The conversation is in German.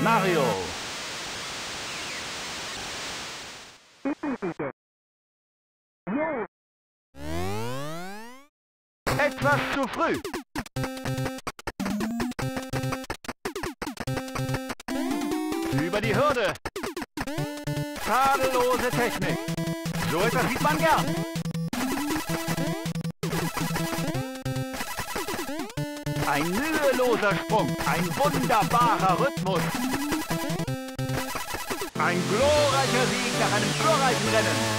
Mario. Etwas zu früh. Über die Hürde. Tadellose Technik. So etwas sieht man gern. Ein müheloser Sprung. Ein wunderbarer Rhythmus. Ein glorreicher Sieg nach einem glorreichen Rennen.